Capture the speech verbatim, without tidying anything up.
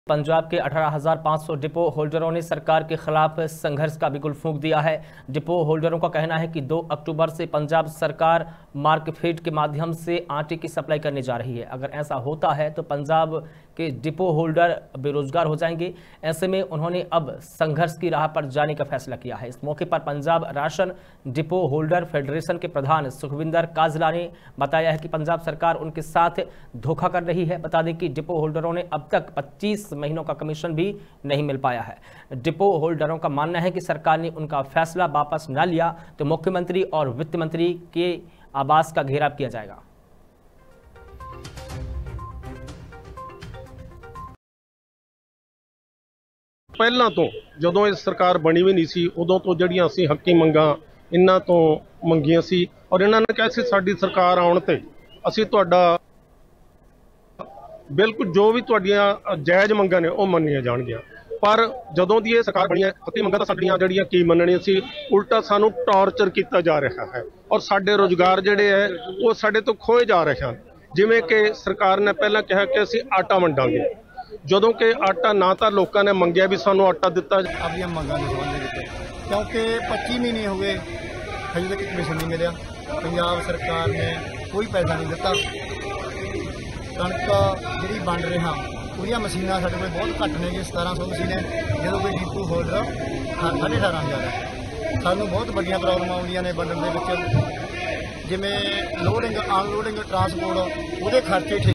पंजाब के अठारह हज़ार पाँच सौ डिपो होल्डरों ने सरकार के खिलाफ संघर्ष का बिगुल फूंक दिया है। डिपो होल्डरों का कहना है कि दो अक्टूबर से पंजाब सरकार मार्कफेड के माध्यम से आटे की सप्लाई करने जा रही है। अगर ऐसा होता है तो पंजाब के डिपो होल्डर बेरोजगार हो जाएंगे। ऐसे में उन्होंने अब संघर्ष की राह पर जाने का फैसला किया है। इस मौके पर Punjab ration depot holder federation के प्रधान सुखविंदर काजला ने बताया है कि पंजाब सरकार उनके साथ धोखा कर रही है। बता दें कि डिपो होल्डरों ने अब तक पच्चीस महीनों का कमीशन भी नहीं मिल पाया है। डिपो होल्डरों का मानना है कि सरकार ने उनका फैसला वापस न लिया तो मुख्यमंत्री और वित्त मंत्री के आवास का घेराव किया जाएगा। ਪਹਿਲਾਂ ਤੋਂ ਜਦੋਂ ਇਹ ਸਰਕਾਰ ਬਣੀ ਵੀ ਨਹੀਂ ਸੀ ਉਦੋਂ ਤੋਂ ਜਿਹੜੀਆਂ ਅਸੀਂ ਹੱਕੀ ਮੰਗਾਂ ਇਹਨਾਂ ਤੋਂ ਮੰਗੀਆਂ ਸੀ ਔਰ ਇਹਨਾਂ ਨੇ ਕਿਹਾ ਸੀ ਸਾਡੀ ਸਰਕਾਰ ਆਉਣ ਤੇ ਅਸੀਂ ਤੁਹਾਡਾ ਬਿਲਕੁਲ ਜੋ ਵੀ ਤੁਹਾਡੀਆਂ ਜਾਇਜ਼ ਮੰਗਾਂ ਨੇ ਉਹ ਮੰਨੀਆਂ ਜਾਣਗੀਆਂ। ਪਰ ਜਦੋਂ ਦੀ ਇਹ ਸਰਕਾਰ ਬਣੀ ਹੈ ਹੱਕੀ ਮੰਗਾਂ ਤਾਂ ਸਾਡੀਆਂ ਜਿਹੜੀਆਂ ਕੀ ਮੰਨਣੀਆਂ ਸੀ ਉਲਟਾ ਸਾਨੂੰ ਟਾਰਚਰ ਕੀਤਾ ਜਾ ਰਿਹਾ ਹੈ ਔਰ ਸਾਡੇ ਰੋਜ਼ਗਾਰ ਜਿਹੜੇ ਹੈ ਉਹ ਸਾਡੇ ਤੋਂ ਖੋਏ ਜਾ ਰਹੇ ਹਨ। ਜਿਵੇਂ ਕਿ ਸਰਕਾਰ ਨੇ ਪਹਿਲਾਂ ਕਿਹਾ ਕਿ ਅਸੀਂ ਆਟਾ ਵੰਡਾਂਗੇ, ਜਦੋਂ ਕਿ ਆਟਾ ਨਾ ਤਾਂ ਲੋਕਾਂ ਨੇ ਮੰਗਿਆ ਵੀ ਸਾਨੂੰ ਆਟਾ ਦਿੱਤਾ ਆਪਣੀਆਂ ਮੰਗਾਂ ਦੇ ਸੰਬੰਧ ਵਿੱਚ, ਕਿਉਂਕਿ ਪੱਚੀ ਮਹੀਨੇ ਹੋ ਗਏ ਹਜੇ ਤੱਕ ਕਮਿਸ਼ਨ ਨਹੀਂ ਮਿਲਿਆ। ਪੰਜਾਬ ਸਰਕਾਰ ਨੇ ਕੋਈ ਪੈਸਾ ਨਹੀਂ ਦਿੱਤਾ। ਕਣਕ ਜਿਹੜੀ ਵੰਡ ਰਿਹਾ ਉਹਦੀਆਂ ਮਸ਼ੀਨਾਂ ਸਾਡੇ ਕੋਲ ਬਹੁਤ ਘੱਟ ਨੇ ਜੀ, ਸਤਾਰਾਂ ਸੌ ਮਸ਼ੀਨਾਂ, ਜਦੋਂ ਕੋਈ ਡਿਪੂ ਹੋਲਡਰ ਸਾਢੇ ਅਠਾਰਾਂ ਹਜ਼ਾਰ ਹੈ। ਸਾਨੂੰ ਬਹੁਤ ਵੱਡੀਆਂ ਪ੍ਰੋਬਲਮਾਂ ਆਉਂਦੀਆਂ ਨੇ ਵੰਡਣ ਦੇ ਵਿੱਚ, ਜਿਵੇਂ ਲੋਡਿੰਗ ਅਨਲੋਡਿੰਗ ਟਰਾਂਸਪੋਰਟ ਉਹਦੇ ਖਰਚੇ